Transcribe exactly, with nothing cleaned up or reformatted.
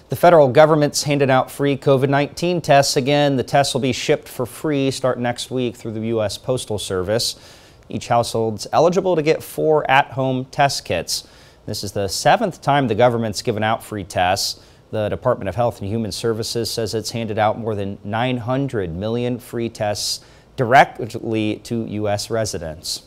The federal government's handing out free COVID nineteen tests again. The tests will be shipped for free starting next week through the U S Postal Service. Each household's eligible to get four at-home test kits. This is the seventh time the government's given out free tests. The Department of Health and Human Services says it's handed out more than nine hundred million free tests directly to U S residents.